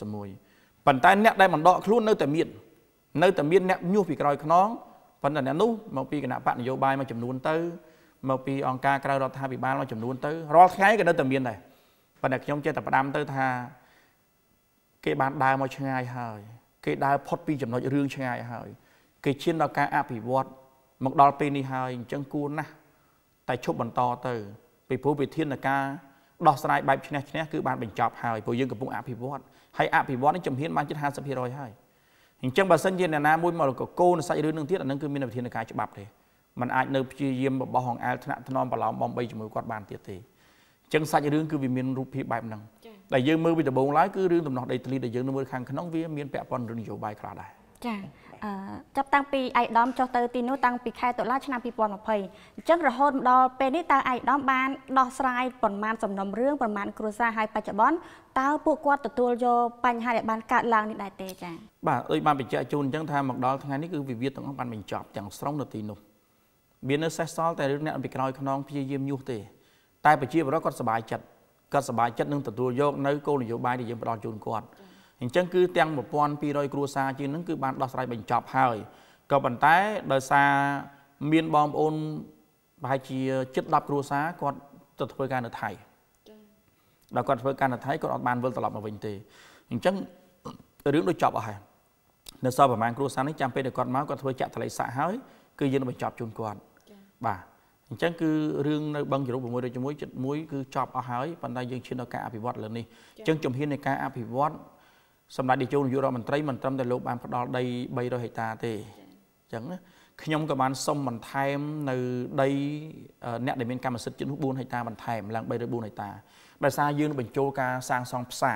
671 ប៉ុន្តែ អ្នក ដែល មិន ដក ខ្លួន នៅ តែ មាន នៅ តែ មាន អ្នក ញុះ ពី ក្រោយ ខ្នង ប៉ុន្តែ អ្នក នោះ មក ពី គណៈ បក នយោបាយ មួយ ចំនួន ទៅ មក ពី អង្គការ ក្រៅ រដ្ឋាភិបាល មួយ ចំនួន ទៅ រាល់ ថ្ងៃ ក៏ នៅ តែ មាន ដែរ ប៉ុន្តែ ខ្ញុំ ចេះ តែ ផ្ដាំ ទៅ ថា គេ បាន ដើរ មក ឆ្ងាយ ហើយ គេ ដើរ ផុត ពី ចំណុច រឿង ឆ្ងាយ ហើយ គេ ឈាន ដល់ ការ អភិវឌ្ឍ មក ដល់ ពេល នេះ ហើយ អញ្ចឹង គួរ ណាស់ តែ ឈប់ បន្ត ទៅ ពី ព្រោះ វិធានការ ដោះស្រាយ បែប ឈ្នះ ឈ្នះ គឺ បាន បញ្ចប់ ហើយ ព្រោះ យើង កំពុង អភិវឌ្ឍ ហើយ អភិវឌ្ឍ នេះ ជំហាន បាន ជិត 50% ហើយ អញ្ចឹង បើ សិន ជា អ្នក ណា មួយ មក កូន សាច់ រឿង នឹង ទៀត អា នឹង គឺ មាន វិធានការ ច្បាប់ ទេ มัน អាច នៅ ព្យាយាម របស់ ហង អែល ថ្នាក់ ថ្នម ប្រឡោម បំបី ជាមួយ គាត់ បាន ទៀត ទេ អញ្ចឹង សាច់ រឿង គឺ វា មាន រូបភាព បែប ហ្នឹង ដែល យើង មើល ពី ដំបូង ឡើយ គឺ រឿង ដំណោះ ដីធ្លី ដែល យើង នៅ មើល ខាង ក្នុង វា មាន ពាក់ព័ន្ធ រឿង នយោបាយ ខ្លះ ដែរចា ចាប់តាំងពីឯកឧត្តមចុះទៅទីនោះតាំងពីខែតុលាឆ្នាំ 2020 អញ្ចឹងរហូតដល់ពេលនេះតើឯកឧត្តមបានដោះស្រាយប៉ុន្មានសំណុំរឿងប៉ុន្មានគ្រួសារហើយបច្ចុប្បន្នតើពួកគាត់ទទួលយកបញ្ហាដែលបានកើតឡើងនេះដែរទេចា៎បាទដូចបានបញ្ជាក់ជូនអញ្ចឹងថាមកដល់ថ្ងៃនេះគឺវិវាទទាំងអស់បានបញ្ចប់ទាំងស្រុងនៅទីនោះមាននៅសេសសល់តែរឿងអ្នកពីក្រោយខ្នងព្យាយាមញុះទេតែប្រជាពលរដ្ឋគាត់សប្បាយចិត្តនឹងទទួលយកនៅគោលនយោបាយដែលយើងផ្ដល់ជូនគាត់អញ្ចឹងគឺទាំង 1200 គ្រួសារជាងហ្នឹងគឺបានដោះស្រាយបញ្ចប់ហើយក៏ប៉ុន្តែដោយសារមានបងប្អូនប្រហែលជាជិត 10 គ្រួសារគាត់ទៅធ្វើការនៅថៃដល់គាត់ធ្វើការនៅថៃគាត់អត់បានវិលត្រឡប់មកវិញទេអញ្ចឹងរឿងដូចចប់អស់ហើយនៅសល់ប្រហែលគ្រួសារនេះចាំពេលដែលគាត់មកគាត់ធ្វើចាក់តល័យសាក់ហើយគឺយើងនឹងបញ្ចប់ជូនគាត់បាទអញ្ចឹងគឺរឿងនៅបឹងជរុក671គឺចប់អស់ហើយប៉ុន្តែយើងឈានដល់ការអភិវឌ្ឍលើនេះអញ្ចឹងជំហាននៃការអភិវឌ្ឍសម្ដេចនាយករដ្ឋមន្ត្រីមិនត្រឹមតែលោកបានផ្ដល់ដី 300 ហិកតាទេអញ្ចឹងខ្ញុំក៏បានសុំបន្ថែមនៅដីអ្នកដែលមានកម្មសិទ្ធិជិត 4 ហិកតាបន្ថែមឡើង 304 ហិកតាដោយសារយើងបញ្ចូលការសាងសង់ផ្សារ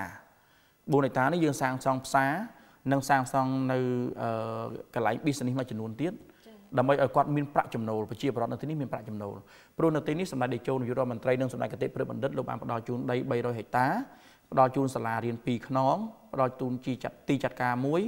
4 ហិកតានេះយើងសាងសង់ផ្សារនិងសាងសង់នៅកន្លែង business មួយចំនួនទៀតដើម្បីឲ្យគាត់មានប្រាក់ចំណូលប្រជាពលរដ្ឋនៅទីនេះមានប្រាក់ចំណូលព្រោះនៅទីនេះសម្ដេចនាយករដ្ឋមន្ត្រីនិងសម្ដេចគតិព្រឹទ្ធបណ្ឌិតលោកបានផ្ដល់ជូនដី 300 ហិកតា ផ្ដល់ជូនសាលារៀន 2 ខ្នងផ្ដល់ជូនទីចាត់ការមួយ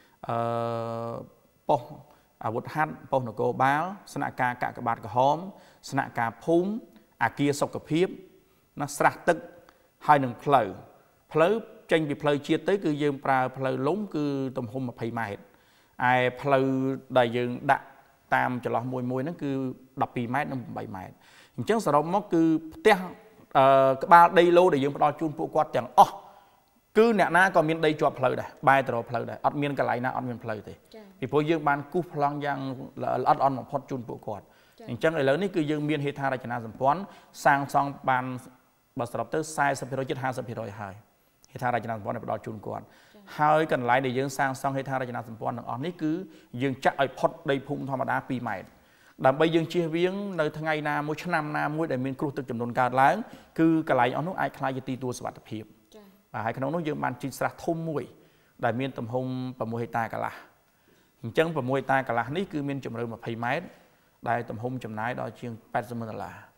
ប៉ុស្តិ៍អាវុធហត្ថប៉ុស្តិ៍នគរបាលស្នាក់ការកាកបាទក្រហមស្នាក់ការភូមិអគារសុខភាពណាស្រះទឹកហើយនឹងផ្លូវចេញពីផ្លូវជាតិទៅគឺយើងប្រើផ្លូវលំគឺទំហំ 20 ម៉ែត្រឯផ្លូវដែលយើងដាក់តាមចន្លោះមួយហ្នឹងគឺ 12 ម៉ែត្រនិង 8 ម៉ែត្រអញ្ចឹងសរុបមកគឺផ្ទះក្បាលដីឡូដែលយើងផ្ដល់ជូនពួកគាត់ទាំងអស់គឺអ្នកណាក៏មានដីជាប់ផ្លូវដែរបែរទៅរកផ្លូវដែរអត់មានកន្លែងណាអត់មានផ្លូវទេពីព្រោះយើងបានគូសប្លង់យ៉ាងល្អិតល្អន់បំផុតជូនពួកគាត់អញ្ចឹងឥឡូវនេះគឺយើងមានហេដ្ឋារចនាសម្ព័ន្ធសាងសង់បានបើសរុបទៅ 40% ជិត 50% ហើយហេដ្ឋារចនាសម្ព័ន្ធដែលផ្ដល់ជូនគាត់ហើយកន្លែងដែលយើងសាងសង់ហេដ្ឋារចនាសម្ព័ន្ធទាំងអស់នេះគឺយើងចាក់ឲ្យផុតដីភូមិធម្មតា 2 ម៉ែត្រដើម្បីយើងជៀសវាងនៅថ្ងៃណាមួយឆ្នាំណាមួយដែលមានគ្រោះទឹកជំនន់កើតឡើងគឺកន្លែងអស់នោះអាចក្លាយជាទីទួលសុវត្ថិភាពបាទហើយក្នុងនោះយើងបានជីកស្រះធំមួយដែលមានទំហំ 6 ហិកតាកន្លះអញ្ចឹង 6 ហិកតាកន្លះនេះគឺមានជម្រៅ 20 ម៉ែត្រដែលទំហំចំណាយដល់ជាង $80,000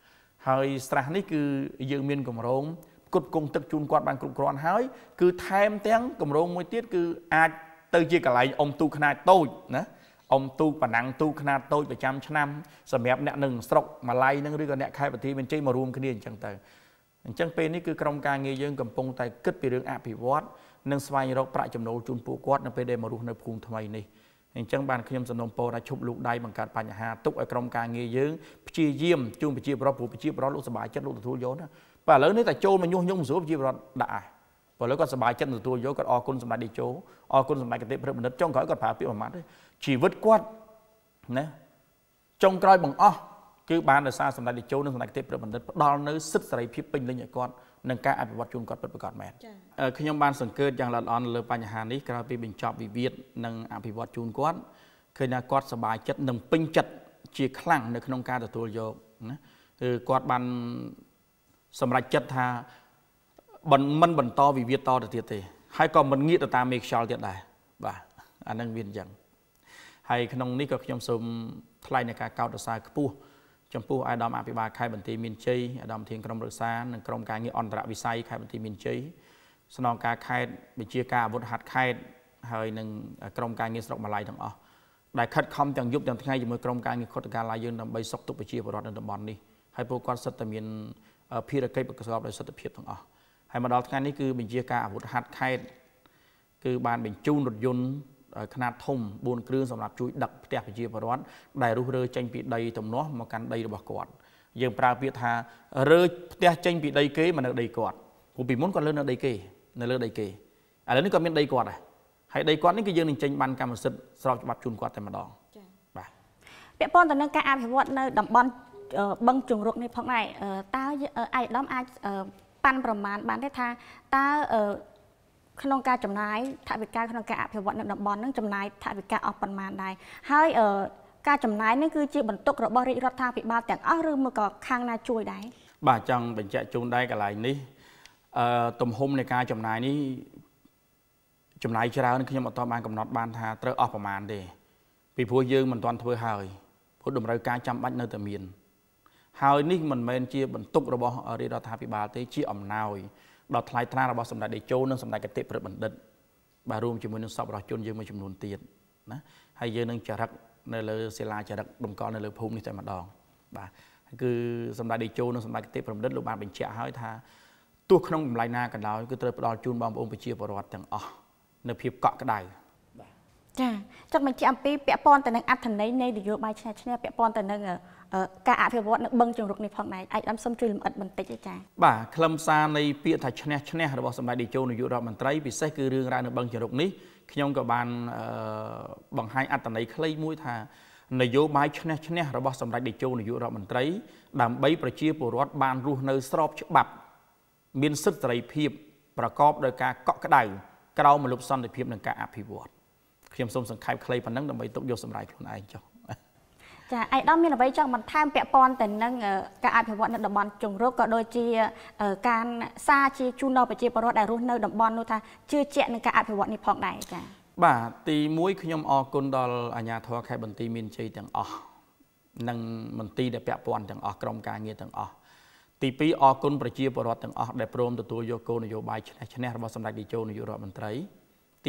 ហើយស្រះនេះគឺយើងមានកម្រងគុតគង់ទឹកជូនគាត់បានគ្រប់គ្រាន់ហើយគឺថែមទាំងកម្រងមួយទៀតគឺអាចទៅជាកន្លែងអុំទូខ្នាតតូចណាអុំទូប៉ណ្ណាំងទូខ្នាតតូចប្រចាំឆ្នាំសម្រាប់អ្នកនឹងស្រុកម៉ាឡៃនឹងឬក៏អ្នកខេត្តបន្ទាយមានជ័យមករួមគ្នាអញ្ចឹងទៅអញ្ចឹងពេលនេះគឺក្រុមការងារយើងកំពុងតែគិតពីរឿងអភិវឌ្ឍនិងស្វែងរកប្រាក់ចំណូលជូនពួកគាត់នៅពេលដែលមករស់នៅភូមិថ្មីនេះអញ្ចឹងបានខ្ញុំសំណូមពរថាឈប់លូកដៃបង្កើតបញ្ហាទុកឲ្យក្រុមការងារយើងព្យាយាមជូនប្រជាពលរដ្ឋព្រោះប្រជាពលរដ្ឋលោកសប្បាយចិត្តលោកទទួលយកណាបាទឥឡូវនេះតែចូលមកញុះញង់ស្រួលប្រជាពលរដ្ឋដាក់ហើយព្រោះឥឡូវគាត់សប្បាយចិត្តទទួលយកគាត់អរគុណសម្ដេចតេជោអរគុណសម្ដេចគតិព្រឹទ្ធបណ្ឌិតចុងក្រោយគាត់ប្រើពាក្យមួយម៉ាត់ទេជីវិតគាត់ណាចុងក្រោយបង្អស់គឺបានដោយសារសម្ដេចតេជោនិងសម្ដេចគតិព្រឹទ្ធបណ្ឌិតផ្ដល់នៅសិទ្ធិសេរីភាពពេញលេញឲ្យគាត់នឹងការអភិវឌ្ឍជូនគាត់ពិតប្រាកដមែនខ្ញុំបានសង្កេតយ៉ាងល្អិតល្អន់លើបញ្ហានេះក្រោយពីបញ្ចប់វិវាទនិងអភិវឌ្ឍជូនគាត់ឃើញថាគាត់សប្បាយចិត្តនិងពេញចិត្តជាខ្លាំងនៅក្នុងការទទួលយកណាគឺគាត់បានសម្រេចចិត្តថាមិនបន្តវិវាទតទៅទៀតទេហើយក៏មិនងាកទៅតាមមេខ្យល់ទៀតដែរបាទអានឹងវាអញ្ចឹងហើយក្នុងនេះក៏ខ្ញុំសូមថ្លែងនៃការកោតសរសើរខ្ពស់ចំពោះអាយដាមអភិបាលខេត្តបន្ទាយមានជ័យអាដាមធានក្រុមរក្សានិងក្រុមការងារអន្តរវិស័យខេត្តបន្ទាយមានជ័យស្នងការខេត្តវិជាការអាវុធហត្ថខេត្តហើយនិងក្រុមការងារស្រុកម៉ាឡៃទាំងអស់ដែលខិតខំទាំងយប់ទាំងថ្ងៃជាមួយក្រុមការងារខុទ្ទកាលយើងដើម្បីសុខទុក្ខប្រជាពលរដ្ឋនៅតំបន់នេះហើយពួកគាត់សិតតែមានភារកិច្ចប្រកបដោយសិទ្ធិភាពទាំងអស់ហើយមកដល់ថ្ងៃនេះគឺបញ្ជាការអាវុធហត្ថខេត្តគឺបានបញ្ជូនរថយន្តខ្នាតធំ4គ្រឿងសម្រាប់ជួយដឹកផ្ទះប្រជាពលរដ្ឋដែលរុះរើចេញពីដីទំនាស់មកកាន់ដីរបស់គាត់យើងប្រើពាក្យថារើផ្ទះចេញពីដីគេមកនៅដីគាត់ព្រោះពីមុនគាត់លើនៅដីគេនៅលើដីគេឥឡូវនេះគាត់មានដីគាត់ហើយដីគាត់នេះគឺយើងនឹងចេញបានកម្មសិទ្ធិស្របច្បាប់ជូនគាត់តែម្ដងបាទពាក់ព័ន្ធទៅនឹងការអភិវឌ្ឍនៅតំបន់បឹងជង្រុកនេះផងដែរតើអាយដាមអាចប៉ាន់ប្រមាណបានទេថាតើក្នុងការចំណាយថវិកាក្នុងការអភិវឌ្ឍនៅតំបន់ហ្នឹងចំណាយថវិកាអស់ប៉ុន្មានដែរហើយការចំណាយនេះគឺជាបន្ទុករបស់រាជរដ្ឋាភិបាលទាំងអស់ឬមកក៏ខាងណាជួយដែរបាទចង់បញ្ជាក់ជូនដែរកន្លែងនេះទំហំនៃការចំណាយនេះចំណាយច្រើនខ្ញុំអត់ទាន់បានកំណត់បានថាត្រូវអស់ប្រមាណទេពីព្រោះយើងមិនទាន់ធ្វើហើយព្រោះតម្រូវការចាំបាច់នៅតែមានហើយនេះមិនមែនជាបន្ទុករបស់រាជរដ្ឋាភិបាលទេជាអំណោយដល់ថ្លៃថ្លារបស់សម្ដេចតេជោនិងសម្ដេចគតិព្រឹទ្ធបណ្ឌិតបាទរួមជាមួយនឹងសប្បុរសជនយើងមួយចំនួនទៀតណាហើយយើងនឹងចរិតនៅលើសិលាចារឹកតម្កល់នៅលើភូមិនេះតែម្ដងបាទគឺសម្ដេចតេជោនិងសម្ដេចគតិព្រឹទ្ធបណ្ឌិតលោកបានបញ្ជាក់ហើយថាទោះក្នុងតម្លៃណាក៏ដោយគឺត្រូវផ្ដល់ជូនបងប្អូនប្រជាពលរដ្ឋទាំងអស់នៅភាពកក់ក្ដៅបាទចាចង់បញ្ជាក់អំពីពាក់ព័ន្ធទៅនឹងអត្ថន័យនៃនយោបាយឈ្នះឈ្នះពាក់ព័ន្ធទៅនឹងការអភិវឌ្ឍនៅបឹងជង្រុកនេះផងដែរឯកឧត្តមសូមជួយលម្អិតបន្តិចចា៎បាទខ្លឹមសារនៃពាក្យថាឈ្នះឈ្នះរបស់សម្ដេចតេជោនាយករដ្ឋមន្ត្រីពិសេសគឺរឿងរ៉ាវនៅបឹងជង្រុកនេះខ្ញុំក៏បានបង្ហាញអត្ថន័យខ្លីមួយថានយោបាយឈ្នះឈ្នះរបស់សម្ដេចតេជោនាយករដ្ឋមន្ត្រីដើម្បីប្រជាពលរដ្ឋបានរស់នៅស្របច្បាប់មានសិទ្ធិសេរីភាពប្រកបដោយការកក់ក្ដៅក្រោមមលុបសន្តិភាពនិងការអភិវឌ្ឍខ្ញុំសូមសង្ខេបខ្លីប៉ុណ្ណឹងដើម្បីទុកយកសម្រាប់ខ្លួនឯងចុះចាឯកឧត្តមមានអ្វីចង់បន្ថែមពាក់ព័ន្ធទៅនឹងការអភិវឌ្ឍនៅតំបន់ជង្រុកក៏ដូចជាការសារជាជូនដល់ប្រជាពលរដ្ឋដែលរស់នៅតំបន់នោះថាជឿជាក់នឹងការអភិវឌ្ឍនេះផងដែរចាបាទទី1ខ្ញុំអរគុណដល់អាជ្ញាធរខេត្តបន្ទាយមានជ័យទាំងអស់និងមន្ត្រីដែលពាក់ព័ន្ធទាំងអស់ក្រុមការងារទាំងអស់ទី2អរគុណប្រជាពលរដ្ឋទាំងអស់ដែលព្រមទទួលយកគោលនយោបាយឈ្នះឈ្នះរបស់សម្ដេចតេជោនាយករដ្ឋមន្ត្រីទី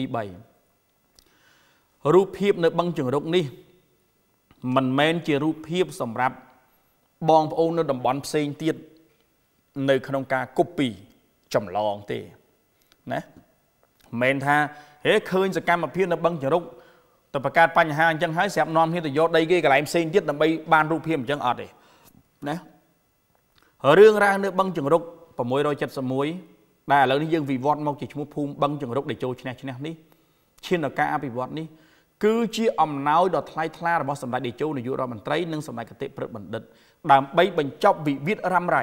3រូបភាពនៅបឹងជង្រុកនេះមិនមែនជារូបភាពសម្រាប់បងប្អូននៅតំបន់ផ្សេងទៀតនៅក្នុងការ copy ចម្លងទេណាមិនមែនថាហេឃើញសកម្មភាពនៅបឹងជរុកទៅបង្កើតបញ្ហាអញ្ចឹងហើយស្រាប់នាំគ្នាទៅយកដីគេកន្លែងផ្សេងទៀតដើម្បីបានរូបភាពអញ្ចឹងអត់ទេណារឿងរ៉ាវនៅបឹងជរុក671ដែលឥឡូវនេះយើងវិវត្តមកជាឈ្មោះភូមិបឹងជរុកដែលចូលឈ្នះឈ្នះនេះឈានដល់ការអភិវឌ្ឍនេះគឺជាអំណោយដ៏ថ្លៃថ្លារបស់សម្ដេចតេជោនាយករដ្ឋមន្ត្រីនិងសម្ដេចគតិព្រឹទ្ធបណ្ឌិតដើម្បីបញ្ចប់វិវាទរ៉ាំរ៉ៃ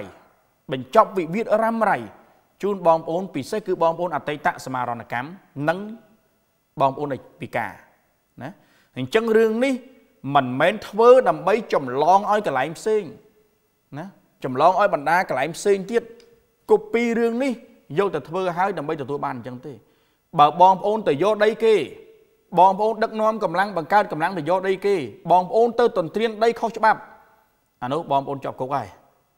ជូនបងប្អូនពិសេសគឺបងប្អូនអតីតសមារណកម្មនិងបងប្អូនដែលពិការណាអញ្ចឹងរឿងនេះមិនមែនធ្វើដើម្បីចម្លងឲ្យកន្លែងផ្សេងណាចម្លងឲ្យបណ្ដាកន្លែងផ្សេងទៀតកូពីរឿងនេះយកទៅធ្វើឲ្យដើម្បីទទួលបានអញ្ចឹងទេបើបងប្អូនទៅយកដីគេបងប្អូនដឹកនាំកម្លាំងបង្កើតកម្លាំងទៅយកដីគេបងប្អូនទៅទន្ទ្រានដីខុសច្បាប់អានោះបងប្អូនជាប់គុកហើយ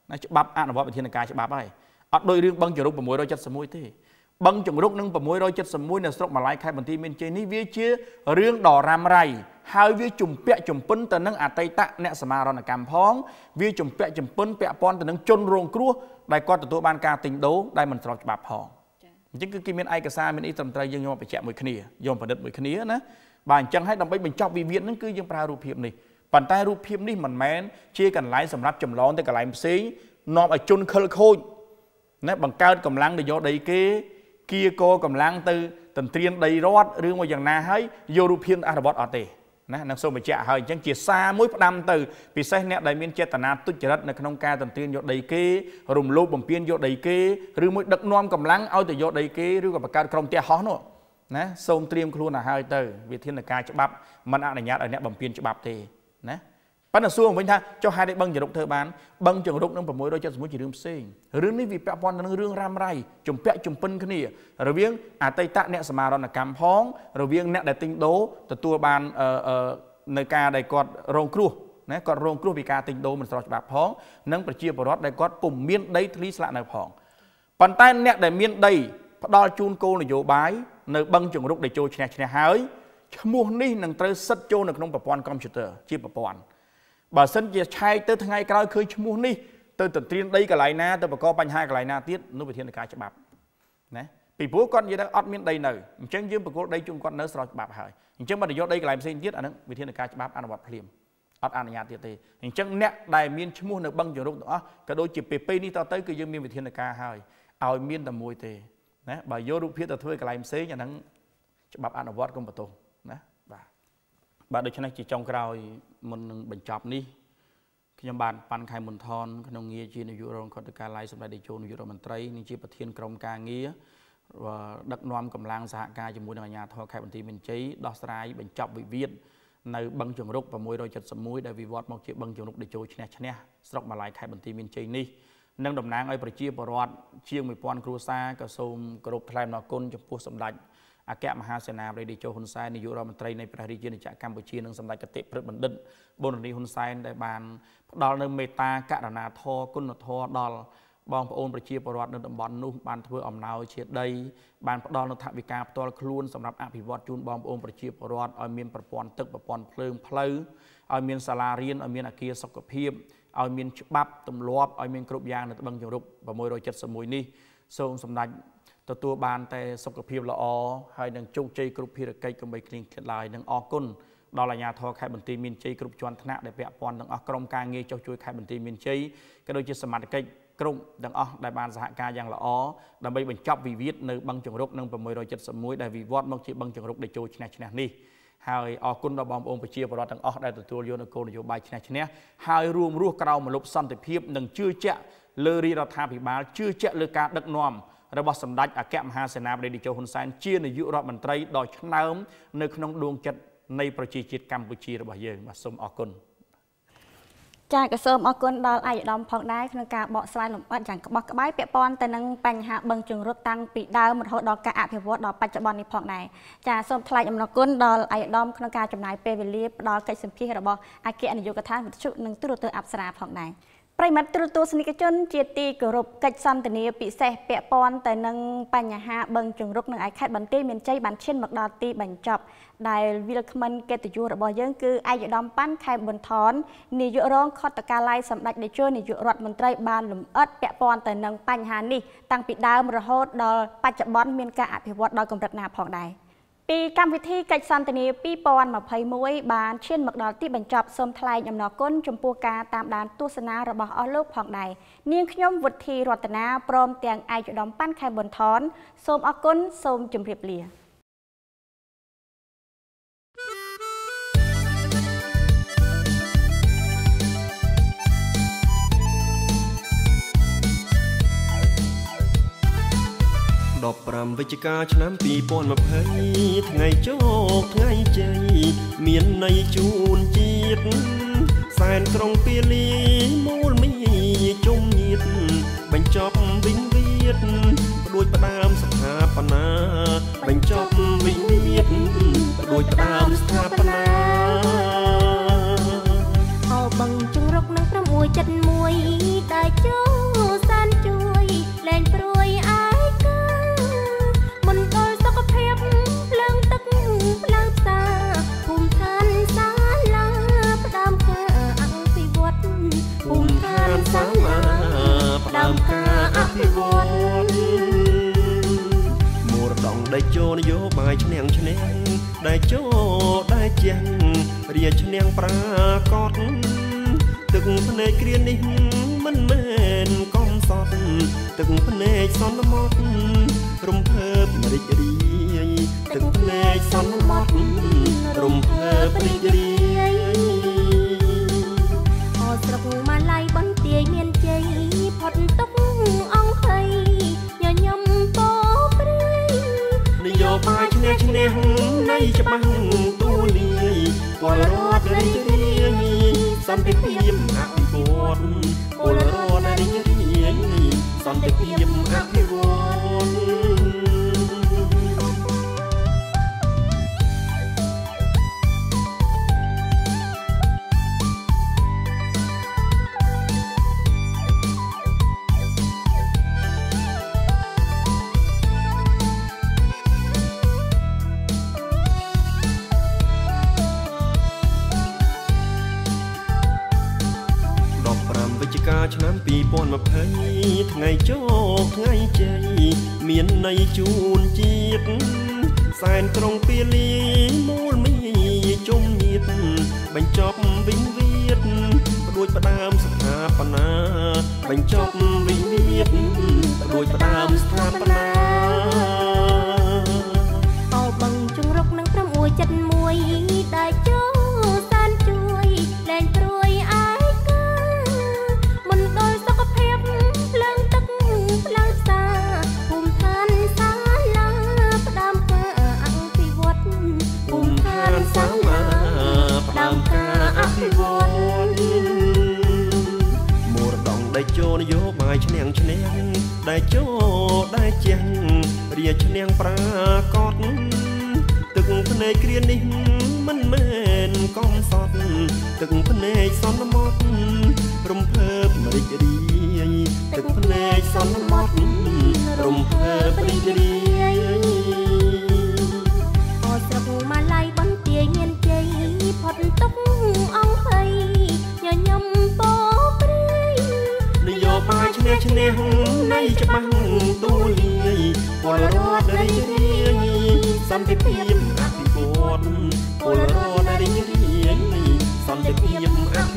ណាច្បាប់អនុវត្តវិធានការច្បាប់ហើយអត់ដោយរឿងបឹងជរុក671ទេបឹងជរុកនឹង671នៅស្រុកម៉ាឡៃខេត្តបន្ទាយមានជ័យនេះវាជារឿងដ៏រ៉ាំរ៉ៃហើយវាជំពាក់ជំពិនទៅនឹងអតីតអ្នកសមារណកម្មផងវាជំពាក់ជំពិនពាក់ព័ន្ធទៅនឹងជនរងគ្រោះដែលគាត់ទទួលបានការទិញដូរដែលមិនស្របច្បាប់ផងអញ្ចឹងគឺគេមានឯកសារមានអីត្រឹមត្រូវយើងយកមកបញ្ជាក់មួយគ្នាយកប្រឌិតមួយគ្នាណាបាទអញ្ចឹងហើយដើម្បីបញ្ចប់វិវាទហ្នឹងគឺយើងប្រើរូបភាពនេះប៉ុន្តែរូបភាពនេះមិនមែនជាកន្លែងសម្រាប់ចម្លងទៅកន្លែងផ្សេងនាំឲ្យជនខិលខូចណាបង្កើតកម្លាំងទៅយកដីគេគៀកកម្លាំងទៅទន្ទ្រានដីរដ្ឋឬមួយយ៉ាងណាហើយយករូបភាពអនុវត្តអត់ទេណានឹងសូមបញ្ជាក់ហើយអញ្ចឹងជាសារមួយផ្ដាំទៅពិសេសអ្នកដែលមានចេតនាទុច្ចរិតនៅក្នុងការទន្ទ្រានយកដីគេរំលោភបំពានយកដីគេឬមួយដឹកនាំកម្លាំងឲ្យទៅយកដីគេឬក៏បង្កើតក្រុមផ្ទះហោះនោះណាសូមត្រៀមខ្លួនឲ្យហើយទៅវិធានការច្បាប់មិនអនុញ្ញាតឲ្យអ្នកបំពានច្បាប់ទេណាប៉ុន្តែសួរវិញថាចុះហេតុអីបឹងជរុកធ្វើបានបឹងជរុកនឹង671ជារឿងផ្សេងរឿងនេះវាពាក់ព័ន្ធនឹងរឿងរ៉ាំរ៉ៃជំពាក់ជំពិនគ្នារវាងអតីតអ្នកសមារណកម្មផងរវាងអ្នកដែលទិញដូរទទួលបាននៅការដែលគាត់រងគ្រោះណាគាត់រងគ្រោះពីការទិញដូរមិនស្របច្បាប់ផងនិងប្រជាពលរដ្ឋដែលគាត់ពុំមានដីធ្លីស្លាក់នៅផងប៉ុន្តែអ្នកដែលមានដីផ្ដល់ជូនគោលនយោបាយនៅបឹងជរុកដែលចូលឈ្នះហើយឈ្មោះនេះនឹងត្រូវសិតចូលនៅក្នុងប្រព័ន្ធកុំព្យូទ័រជាប្រព័ន្ធបើសិនជាឆែកទៅថ្ងៃក្រោយឃើញឈ្មោះនេះទៅទន្ទ្រានដីកន្លែងណាទៅបង្កបញ្ហាកន្លែងណាទៀតនោះវិធានការច្បាប់ណាពីព្រោះគាត់និយាយថាអត់មានដីនៅអញ្ចឹងយើងប្រគល់ដីជូនគាត់នៅស្របច្បាប់ហើយអញ្ចឹងបើទៅយកដីកន្លែងផ្សេងទៀតអានឹងវិធានការច្បាប់អនុវត្តភ្លាមអត់អនុញ្ញាតទៀតទេអញ្ចឹងអ្នកដែលមានឈ្មោះនៅបឹងជរុកទាំងអស់ក៏ដូចជាពេលនេះតទៅគឺយើងមានវិធានការហើយឲ្យមានតែមួយទេណាបើយករូបភាពទៅធ្វើកន្លែងផ្សេងអានឹងច្បាប់អនុវត្តកុំបន្ទោសណាបាទដូច្នេះជាចុងក្រោយមុននឹងបញ្ចប់នេះខ្ញុំបានប៉ាន់ខែមុនថនក្នុងងារជានាយករងខុទ្ទកាល័យសម្ដេចតេជោនាយករដ្ឋមន្ត្រីនិងជាប្រធានក្រុមការងារដឹកនាំកម្លាំងសហការជាមួយនឹងអាជ្ញាធរខេត្តបន្ទាយមានជ័យដោះស្រាយបញ្ចប់វិវាទនៅបឹងជរុក671ដែលវិវត្តមកជាបឹងជរុកតេជោឈ្នះស្រុកម៉ាឡៃខេត្តបន្ទាយមានជ័យនេះនឹងតំណាងឲ្យប្រជាពលរដ្ឋជាង 1000 គ្រួសារក៏សូមគោរពថ្លែងអំណរគុណចំពោះសម្ដេចអគ្គមហាសេនាបតីតេជោហ៊ុនសែននាយករដ្ឋមន្ត្រីនៃព្រះរាជាណាចក្រកម្ពុជានិងសម្ដេចគតិព្រឹទ្ធបណ្ឌិតប៊ុនរនីហ៊ុនសែនដែលបានផ្ដល់នូវមេត្តាករុណាធម៌គុណធម៌ដល់បងប្អូនប្រជាពលរដ្ឋនៅតំបន់នោះបានធ្វើអំណោយជាដីបានផ្ដល់នូវថវិកាផ្ទាល់ខ្លួនសម្រាប់អភិវឌ្ឍជូនបងប្អូនប្រជាពលរដ្ឋឲ្យមានប្រព័ន្ធទឹកប្រព័ន្ធភ្លើងផ្លូវឲ្យមានសាលារៀនឲ្យមានអគារសុខភាពឲ្យមានច្បាប់ទម្លាប់ឲ្យមានគ្រប់យ៉ាងនៅបឹងជរុក671នេះសូមសម្ដេចទទួលបានតែសុខភាពល្អហើយនឹងជោគជ័យគ្រប់ភារកិច្ចកុំបីឃ្លៀងឃ្លាតឡើយនិងអរគុណដល់អាជ្ញាធរខេត្តបន្ទាយមានជ័យគ្រប់ជាន់ថ្នាក់ដែលពាក់ព័ន្ធទាំងអស់ក្រុមការងារចុះជួយខេត្តបន្ទាយមានជ័យក៏ដូចជាសមាជិកក្រុមទាំងអស់ដែលបានសហការយ៉ាងល្អដើម្បីបញ្ចប់វិវាទនៅបឹងជរុកនឹង671ដែលវិវត្តមកជាបឹងជរុកដែលចូលឈ្នះនេះហើយអរគុណដល់បងប្អូនប្រជាពលរដ្ឋទាំងអស់ដែលទទួលយកនូវគោលនយោបាយឈ្នះហើយរួមរស់ក្រោមម្លប់សន្តិភាពនិងជឿជាក់លើរាជរដ្ឋាភិបាលជឿជាក់លើការដឹកនាំរបស់សម្ដេចអគ្គមហាសេនាបតីតេជោហ៊ុនសែនជានាយករដ្ឋមន្ត្រីដ៏ឆ្នើមនៅក្នុងដួងចិត្តនៃប្រជាជាតិកម្ពុជារបស់យើងបាទសូមអរគុណចា៎ក៏សូមអរគុណដល់ឯកឧត្តមផងដែរក្នុងការបកស្រាយលម្អិតយ៉ាងក្បោះក្បាយពាក់ព័ន្ធទៅនឹងបញ្ហាបឹងជរុកតាំងពីដើមរហូតដល់ការអភិវឌ្ឍដល់បច្ចុប្បន្ននេះផងដែរចា៎សូមថ្លែងអំណរគុណដល់ឯកឧត្តមក្នុងការចំណាយពេលវេលាផ្ដល់កិច្ចសម្ភាសរបស់អគ្គនាយកដ្ឋានវិទ្យុនិងទូរទស្សន៍អប្សរាផងដែរប្រិមត្តទូរទស្សនិកជនជាទីគោរពកិច្ចសន្ទនាពិសេសពាក់ព័ន្ធទៅនឹងបញ្ហាបឹងជរុកនៅឯខេត្តបន្ទាយមានជ័យបានឈានមកដល់ទីបញ្ចប់ដែលវាលក្មិនកិត្តិយសរបស់យើងគឺឯកឧត្តមប៉ាន់ខែប៊ុនថននាយករងខុទ្ទកាល័យសម្ដេចតេជោនាយករដ្ឋមន្ត្រីបានលម្អិតពាក់ព័ន្ធទៅនឹងបញ្ហានេះតាំងពីដើមរហូតដល់បច្ចុប្បន្នមានការអភិវឌ្ឍដល់កម្រិតណាផងដែរពីកម្មវិធីកិច្ចសន្ទនា2021បានឈានមកដល់ទីបញ្ចប់សូមថ្លែងអំណរគុណចំពោះការតាមដានទស្សនារបស់អស់លោកផងដែរនាងខ្ញុំវុធីរតនាព្រមទាំងឯកឧត្តមប៉ាន់ខែប៊ុនថនសូមអរគុណសូមជម្រាបលា 15វិច្ឆិកាឆ្នាំ2020ថ្ងៃជោគថ្ងៃជ័យមានន័យជូនជាតិសែនក្រុងពាលីមូលមីជុំញាតបញ្ចប់វិវាទដូចផ្ដើមស្ថាបនាបញ្ចប់វិវាទដូចផ្ដើមស្ថាបនាអោបឹងជរុកនឹង671តែជได้โจนโยบายชะแนงชะแนงได้โจได้เจียงเรียชะแนงปรากฏตึกพเนจเกรียนนิ่งมันเม่นก้อมสอดตึกพเนจซ้อนมอดรมเพิบมริจรีตึกพเนจซ้อนมอดรมเพิบมริจรีพอสระผูมาไล่บนเตียเมียนใจพอดตกอ่องเคยอย่ายำโป๊ปรีนโยบายชะแนงชะแนงในจะบังตู้เลียปวดรอดในจะเรียสันติเพียมอภิวัตปวดรอดในจะเรียสันติเพียมอภิวัตวิจิกาชนะปีป้อนมาเพยថ្ងៃโจกថ្ងៃใจเมียนในจูนจีดแสนตรงเปียลีมูลมีจมnhiệtบัญจบวิงเวียดด้วยประดามสถาปนาบัญจบวิงเวียดด้วยประดามสถาปนาเอาบังจงรกนังพระมวยจัดมวยได้โจสานช่วยแรงตรวยอายโดยสกปรกเพลิงตึกเพลิงซาภูมิทานสาลาประดามกาอภิวัตภูมิทานสาลาประดามกาอภิวัตมรดกได้โจนโยบายชะแนงชะแนงได้โจได้เจียงเรียชะแนงปรากฏตึกพเนจเกรียนนิ่งมันเม่นก้อมสอดตึกพเนจซ้อนมอดรมเพิบมริจรีตึกพเนจซ้อนมอดรมเพิบมริจรีพอสระผูมาไล่บนเตียเงียนใจพอดตกอ่องเคยอย่ายำโป๊ปรีนโยบายชะแนงชะแนงในจะบังตู้เลียปวดรอดในจะเรียสันติเพียมอภิวัตปวดรอดในจะเรียสันติเพียมอภิ